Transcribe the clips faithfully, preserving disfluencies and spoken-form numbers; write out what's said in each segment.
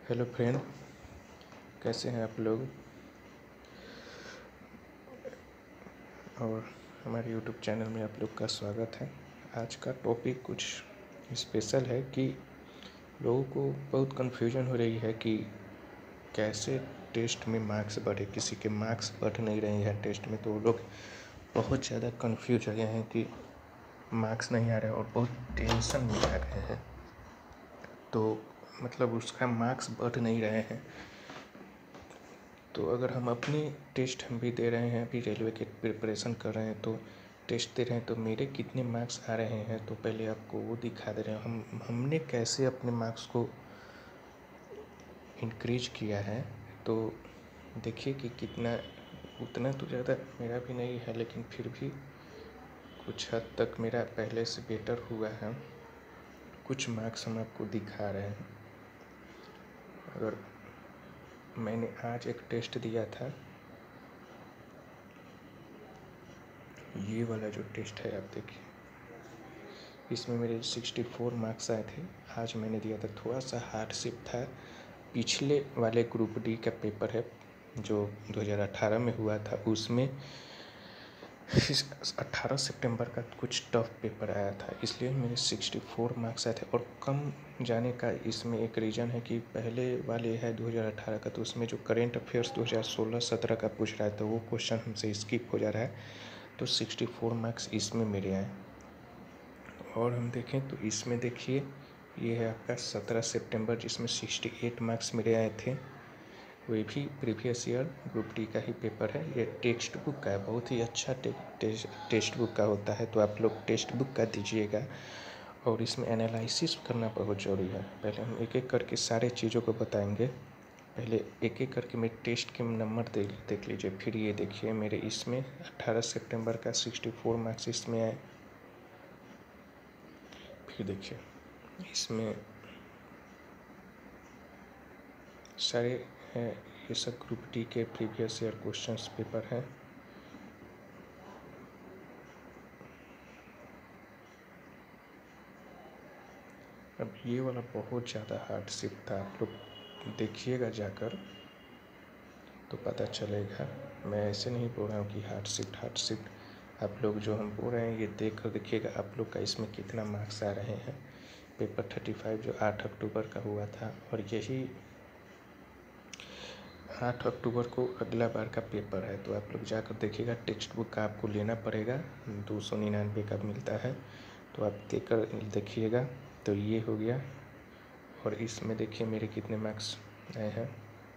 Hello friend, कैसे हैं आप लोग। और हमारे यूट्यूब चैनल में आप लोग का स्वागत है। आज का टॉपिक कुछ स्पेशल है कि लोगों को बहुत कन्फ्यूजन हो रही है कि कैसे टेस्ट में मार्क्स बढ़े। किसी के मार्क्स बढ़ नहीं रहे हैं टेस्ट में, तो वो लोग बहुत ज़्यादा कन्फ्यूज हो गए हैं कि मार्क्स नहीं आ रहे और बहुत टेंशन में आ गए हैं। तो मतलब उसका मार्क्स बढ़ नहीं रहे हैं। तो अगर हम अपनी टेस्ट हम भी दे रहे हैं, अभी रेलवे के प्रिपरेशन कर रहे हैं, तो टेस्ट दे रहे हैं तो मेरे कितने मार्क्स आ रहे हैं, तो पहले आपको वो दिखा दे रहे हैं हम हमने कैसे अपने मार्क्स को इंक्रीज किया है। तो देखिए कि कितना, उतना तो ज़्यादा मेरा भी नहीं है, लेकिन फिर भी कुछ हद तक मेरा पहले से बेटर हुआ है। कुछ मार्क्स हम आपको दिखा रहे हैं। अगर मैंने आज एक टेस्ट दिया था, ये वाला जो टेस्ट है आप देखिए, इसमें मेरे चौंसठ मार्क्स आए थे। आज मैंने दिया था, थोड़ा सा हार्डशिप था। पिछले वाले ग्रुप डी का पेपर है जो दो हज़ार अठारह में हुआ था, उसमें अठारह सितंबर का कुछ टफ पेपर आया था, इसलिए मेरे चौंसठ मार्क्स आए थे। और कम जाने का इसमें एक रीज़न है कि पहले वाले है दो हज़ार अठारह का, तो उसमें जो करेंट अफेयर्स दो हज़ार सोलह सत्रह का पूछ रहा है, तो वो क्वेश्चन हमसे स्किप हो जा रहा है। तो चौंसठ मार्क्स इसमें मेरे आए। और हम देखें तो इसमें देखिए, ये है आपका सत्रह सितंबर, जिसमें अड़सठ मार्क्स मेरे आए थे। वो भी प्रीवियस ईयर ग्रुप डी का ही पेपर है। ये टेक्स्ट बुक का है, बहुत ही अच्छा टे, टे, टेक्स्ट बुक का होता है, तो आप लोग टेक्स्ट बुक का दीजिएगा। और इसमें एनालिसिस करना बहुत ज़रूरी है। पहले हम एक एक करके सारे चीज़ों को बताएंगे। पहले एक एक करके मेरे टेस्ट के नंबर देख देख लीजिए। फिर ये देखिए, मेरे इसमें अठारह सितंबर का चौंसठ मार्क्स इसमें आए। फिर देखिए इसमें सारे हैं, ये सब ग्रुप डी के प्रीवियस ईयर क्वेश्चंस पेपर हैं। अब ये वाला बहुत ज़्यादा हार्डशिप था, आप लोग देखिएगा जाकर तो पता चलेगा। मैं ऐसे नहीं बोल रहा हूँ कि हार्डशिप हार्डशिप आप लोग जो हम बोल रहे हैं ये देख कर देखिएगा आप लोग का इसमें कितना मार्क्स आ रहे हैं। पेपर पैंतीस जो आठ अक्टूबर का हुआ था, और यही आठ अक्टूबर को अगला बार का पेपर है। तो आप लोग जाकर देखिएगा। टेक्स्ट बुक का आपको लेना पड़ेगा, दो सौ निन्यानवे का मिलता है, तो आप देख कर देखिएगा। तो ये हो गया। और इसमें देखिए मेरे कितने मार्क्स आए हैं,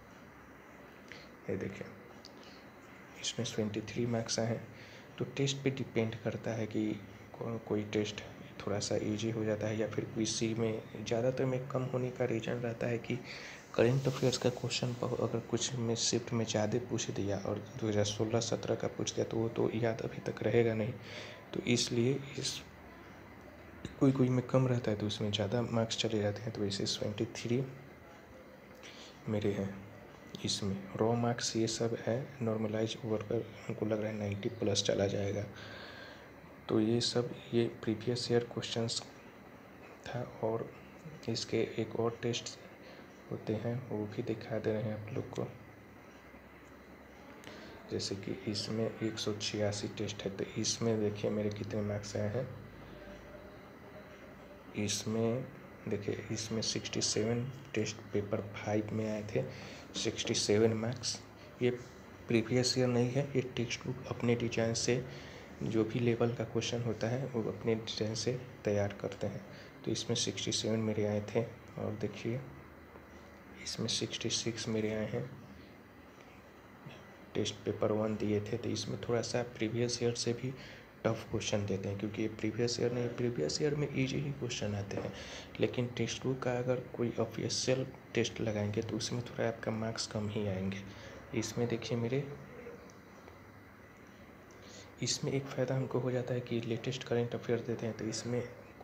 ये देखिए इसमें तेईस मार्क्स आए हैं। तो टेस्ट पे डिपेंड करता है कि को, कोई टेस्ट थोड़ा सा इजी हो जाता है या फिर किसी में ज़्यादातर में कम होने का रीज़न रहता है कि करेंट अफेयर्स का क्वेश्चन अगर कुछ में शिफ्ट में ज़्यादा पूछ दिया और दो हज़ार सोलह सत्रह का पूछ दिया, तो वो तो याद अभी तक रहेगा नहीं। तो इसलिए इस कोई कोई में कम रहता है तो उसमें ज़्यादा मार्क्स चले जाते हैं। तो इसे तेईस मेरे हैं। इसमें रॉ मार्क्स ये सब है, नॉर्मलाइज ओवर कर हमको लग रहा है नब्बे प्लस चला जाएगा। तो ये सब ये प्रीवियस ईयर क्वेश्चंस था। और इसके एक और टेस्ट होते हैं, वो भी दिखा दे रहे हैं आप लोग को। जैसे कि इसमें एक सौ छियासी टेस्ट है, तो इसमें देखिए मेरे कितने मार्क्स आए हैं। इसमें देखिए इसमें सड़सठ टेस्ट पेपर फाइव में आए थे, सड़सठ मार्क्स। ये प्रीवियस ईयर नहीं है, ये टेक्स्ट बुक अपने डिजाइन से जो भी लेवल का क्वेश्चन होता है वो अपने डिजाइन से तैयार करते हैं। तो इसमें सड़सठ मेरे आए थे। और देखिए इसमें छियासठ मेरे आए हैं, टेस्ट पेपर वन दिए थे। तो इसमें थोड़ा सा प्रीवियस ईयर से भी टफ क्वेश्चन देते हैं, क्योंकि ये प्रीवियस ईयर नहीं, प्रीवियस ईयर में इजी ही क्वेश्चन आते हैं। लेकिन टेक्स्ट बुक का अगर कोई ऑफिशियल टेस्ट लगाएंगे तो उसमें थोड़ा आपका मार्क्स कम ही आएंगे। इसमें देखिए मेरे इसमें एक फ़ायदा हमको हो जाता है कि लेटेस्ट करेंट अफेयर देते हैं, तो इसमें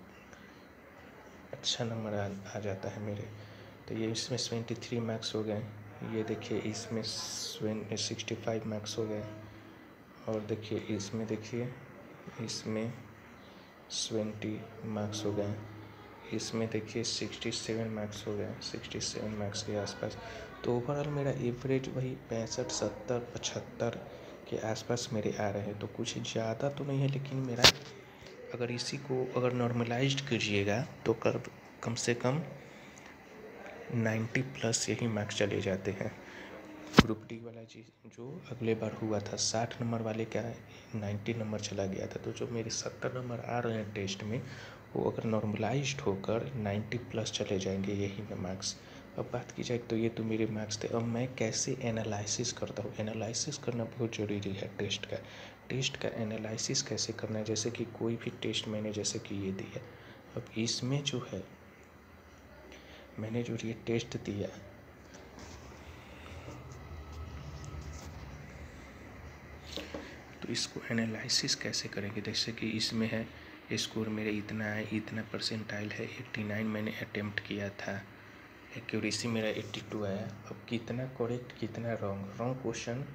अच्छा नंबर आ, आ जाता है मेरे। तो ये इसमें तिहत्तर मार्क्स हो गए। ये देखिए इसमें पैंसठ मार्क्स हो गए। और देखिए इसमें देखिए इसमें सत्तर मार्क्स हो गए। इसमें देखिए सिक्सटी सेवन मार्क्स हो गए, सिक्सटी सेवन मार्क्स के आसपास। तो ओवरऑल मेरा एवरेज वही पैंसठ सत्तर पचहत्तर के आसपास मेरे आ रहे हैं। तो कुछ ज़्यादा तो नहीं है, लेकिन मेरा अगर इसी को अगर नॉर्मलाइज्ड कीजिएगा तो कर कम से कम नाइन्टी प्लस यही मार्क्स चले जाते हैं। ग्रुप डी वाला चीज़ जो अगले बार हुआ था, साठ नंबर वाले का नाइन्टी नंबर चला गया था। तो जो मेरे सत्तर नंबर आ रहे हैं टेस्ट में, वो अगर नॉर्मलाइज्ड होकर नाइन्टी प्लस चले जाएंगे यही में मार्क्स। अब बात की जाए तो ये तो मेरे मार्क्स थे। अब मैं कैसे एनालिसिस करता हूँ, एनालिसिस करना बहुत ज़रूरी है टेस्ट का। टेस्ट का एनालिसिस कैसे करना है, जैसे कि कोई भी टेस्ट मैंने जैसे कि ये दिया, अब इसमें जो है मैंने जो ये टेस्ट दिया, तो इसको एनालिसिस कैसे करेंगे। जैसे कि इसमें है स्कोर मेरे इतना है, इतना परसेंटाइल है, नवासी मैंने अटेम्प्ट किया था, एक्यूरेसी मेरा बयासी आया। अब कितना करेक्ट कितना रॉन्ग, रॉन्ग क्वेश्चन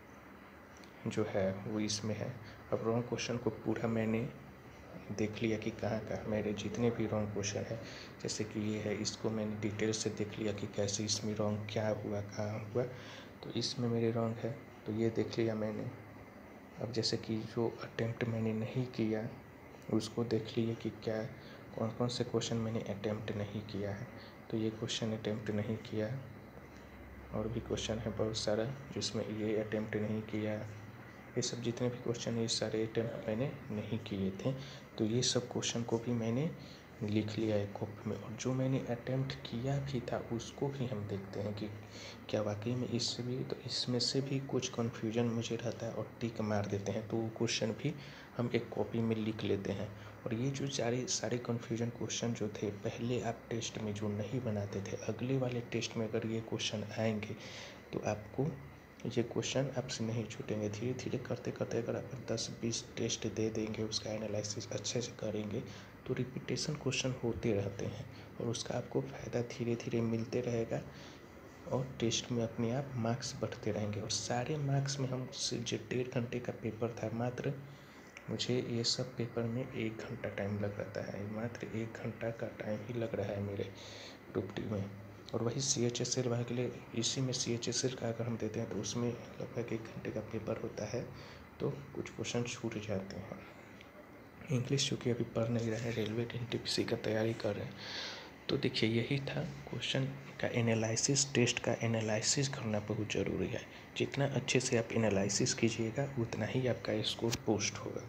जो है वो इसमें है। अब रॉन्ग क्वेश्चन को पूरा मैंने देख लिया कि कहाँ कहाँ मेरे जितने भी रॉन्ग क्वेश्चन है, जैसे कि ये है, इसको मैंने डिटेल से देख लिया कि कैसे इसमें रॉन्ग क्या हुआ कहाँ हुआ। तो इसमें मेरे रॉन्ग है, तो ये देख लिया मैंने। अब जैसे कि जो अटेम्प्ट मैंने नहीं किया उसको देख लिए कि क्या कौन कौन से क्वेश्चन मैंने अटेम्प्ट नहीं किया है। तो ये क्वेश्चन अटेम्प्ट नहीं किया, और भी क्वेश्चन है बहुत सारा जिसमें ये अटेम्प्ट नहीं किया। ये सब जितने भी क्वेश्चन है ये सारे अटेम्प्ट मैंने नहीं किए थे। तो ये सब क्वेश्चन को भी मैंने लिख लिया है कॉपी में। और जो मैंने अटेम्प्ट किया भी था उसको भी हम देखते हैं कि क्या वाकई में इससे भी, तो इसमें से भी कुछ कन्फ्यूजन मुझे रहता है और टिक मार देते हैं, तो वो क्वेश्चन भी हम एक कॉपी में लिख लेते हैं। और ये जो सारे सारे कन्फ्यूजन क्वेश्चन जो थे पहले आप टेस्ट में जो नहीं बनाते थे, अगले वाले टेस्ट में अगर ये क्वेश्चन आएंगे तो आपको ये क्वेश्चन आपसे नहीं छूटेंगे। धीरे धीरे करते करते अगर आप दस बीस टेस्ट दे देंगे, उसका एनालिसिस अच्छे से करेंगे, तो रिपीटेशन क्वेश्चन होते रहते हैं और उसका आपको फ़ायदा धीरे धीरे मिलते रहेगा और टेस्ट में अपने आप मार्क्स बढ़ते रहेंगे। और सारे मार्क्स में हम जो डेढ़ घंटे का पेपर था, मात्र मुझे ये सब पेपर में एक घंटा टाइम लग रहा है, मात्र एक घंटा का टाइम ही लग रहा है मेरे ग्रुप डी में। और वही सी एच एस एल के लिए, इसी में सी एच एस एल का अगर हम देते हैं तो उसमें लगभग एक घंटे का पेपर होता है, तो कुछ क्वेश्चन छूट जाते हैं। इंग्लिश चूँकि अभी पढ़ नहीं रहे हैं, railway N T P C का तैयारी कर रहे हैं। तो देखिए यही था क्वेश्चन का एनालिसिस। टेस्ट का एनालिसिस करना बहुत ज़रूरी है। जितना अच्छे से आप एनालिसिस कीजिएगा उतना ही आपका स्कोर पोस्ट होगा।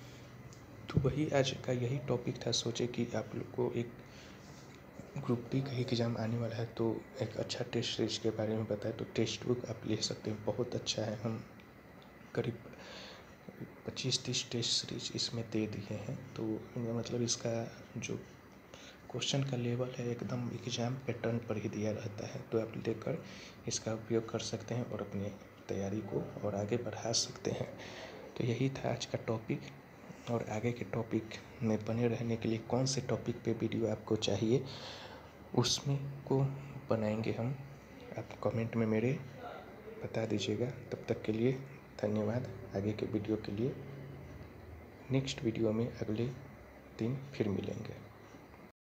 तो वही आज का यही टॉपिक था। सोचे कि आप लोग को एक ग्रुप डी का एग्ज़ाम आने वाला है तो एक अच्छा टेस्ट सीरीज के बारे में बताए। तो टेक्स्ट बुक आप ले सकते हैं, बहुत अच्छा है। हम करीब पच्चीस तीस टेस्ट सीरीज इसमें दे दिए हैं। तो मतलब इसका जो क्वेश्चन का लेवल है एकदम एग्ज़ाम पैटर्न पर ही दिया रहता है। तो आप लेकर इसका उपयोग कर सकते हैं और अपनी तैयारी को और आगे बढ़ा सकते हैं। तो यही था आज का टॉपिक। और आगे के टॉपिक में बने रहने के लिए कौन से टॉपिक पे वीडियो आपको चाहिए उसमें को बनाएंगे हम, आप कमेंट में मेरे बता दीजिएगा। तब तक के लिए धन्यवाद। आगे के वीडियो के लिए नेक्स्ट वीडियो में अगले दिन फिर मिलेंगे।